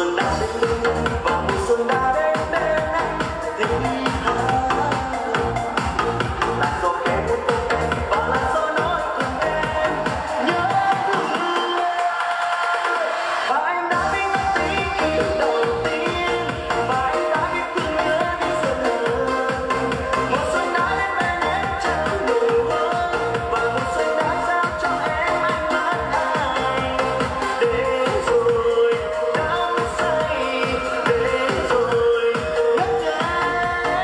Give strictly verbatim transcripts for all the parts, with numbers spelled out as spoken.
xuân đã đến và mùa xuân đã đến bên anh thì là gió khẽ buốt em và là gió nói cùng em nhớ thương và anh đã biết mất tí khi lần đầu tiên và anh đã biết thương nhớ đi dần dần mùa xuân đã đến bên em chẳng nhiều hơn và mùa xuân đã giao cho em ánh mắt anh đến rồi đắm say đến rồi ngất ngây.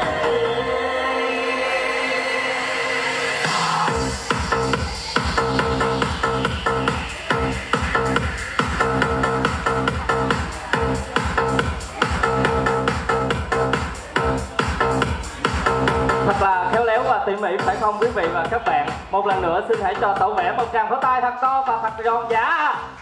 Thật là khéo léo và tỉ mỉ phải không quý vị và các bạn? Một lần nữa xin hãy cho Tẩu Vẽ một tràng pháo tay thật to và thật giòn giả.